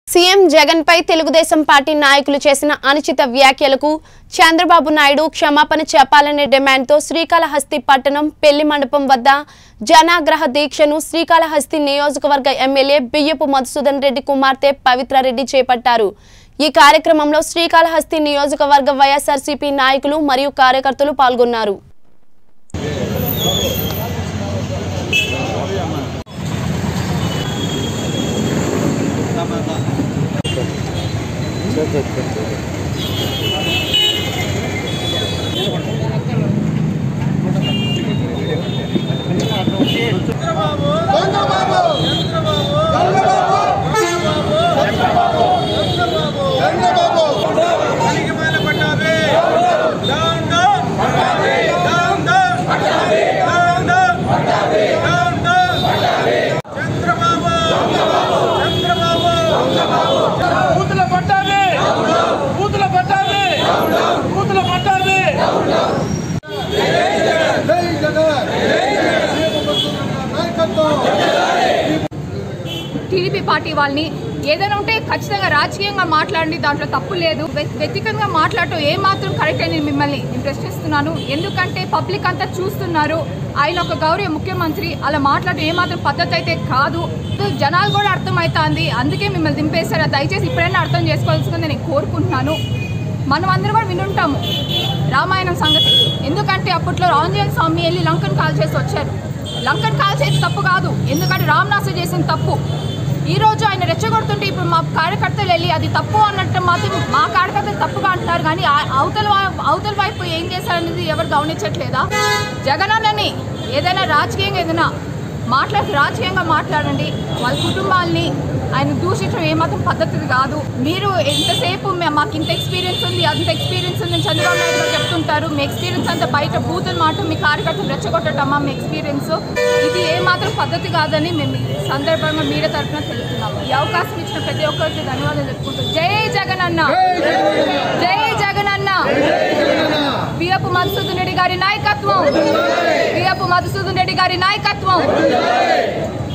CM Jagan పై Telugu Desam party నాయకులు చేసిన అనుచిత వ్యాఖ్యలకు చంద్రబాబు నాయుడు క్షమాపణ చెప్పాలనే డిమాండ్తో శ్రీకాళహస్తి పట్టణం పెళ్లి మండపం వద్ద జనాగ్రహ దీక్షను శ్రీకాళహస్తి నియోజకవర్గ ఎమ్మెల్యే బియ్యపు మధుసూదన్ రెడ్డి కుమార్తె పవిత్ర రెడ్డి చేపట్టారు। ఈ కార్యక్రమంలో శ్రీకాళహస్తి నియోజకవర్గ వైఎస్ఆర్సీపీ నాయకులు మరియు కార్యకర్తలు పాల్గొన్నారు। టీడీపీ పార్టీ వాళ్ళని ఏదైనా ఉంటే ఖచ్చితంగా రాజకీయంగా మాట్లాడండి, దాంట్లో తప్పు లేదు। వ్యక్తిగతంగా మాట్లాడటం ఏమాత్రం కరెక్ట్ అని మిమ్మల్ని ప్రశ్నిస్తున్నాను। ఎందుకంటే పబ్లిక్ అంతా చూస్తున్నారు, ఆయన ఒక గౌరవ ముఖ్యమంత్రి, అలా మాట్లాడటం ఏమాత్రం పద్ధతి అయితే కాదు। జనాలు కూడా అర్థమవుతుంది, అందుకే మిమ్మల్ని దింపేశారు। దయచేసి ఇప్పుడైనా అర్థం చేసుకోవాల్సిందని నేను కోరుకుంటున్నాను। మనం అందరూ కూడా వినుంటాము రామాయణం సంగతి। ఎందుకంటే అప్పట్లో ఆంజనేయ స్వామి వెళ్ళి లంకను కాల్ చేసి వచ్చారు। లంకను కాల్ చేసి తప్పు కాదు, ఎందుకంటే రావణాసుడు చేసిన తప్పు। ఈరోజు ఆయన రెచ్చగొడుతుంటే ఇప్పుడు మా కార్యకర్తలు వెళ్ళి అది తప్పు అన్నట్టు మాత్రం మా కార్యకర్తలు తప్పుగా అంటున్నారు, కానీ అవతల వైపు ఏం చేశారనేది ఎవరు గమనించట్లేదా? జగనన్నని ఏదైనా రాజకీయంగా ఏదైనా రాజకీయంగా మాట్లాడండి, వాళ్ళ కుటుంబాలని ఆయన దూషించడం ఏమాత్రం పద్ధతి కాదు। మీరు ఎంతసేపు మాకు ఇంత ఎక్స్పీరియన్స్ ఉంది, అంత ఎక్స్పీరియన్స్ ఉంది చంద్రబాబు నాయుడు గారు చెప్తుంటారు, మీ ఎక్స్పీరియన్స్ అంతా బయట బూతులు మాట మీ కార్యకర్తలు రెచ్చగొట్టటమ్మా మీ ఎక్స్పీరియన్స్, ఇది ఏమాత్రం పద్ధతి కాదని మేము ఈ సందర్భంగా మీడియా తరఫున తెలుపుతున్నాము। ఈ అవకాశం ఇచ్చిన ప్రతి ఒక్కరికి ధన్యవాదాలు తెలుపుకుంటాం। జై జగనన్న, జై జగనన్న, బియ్యపు మధుసూదన్ రెడ్డి గారి నాయకత్వం, బియ్యపు మధుసూదన్ రెడ్డి గారి నాయకత్వం।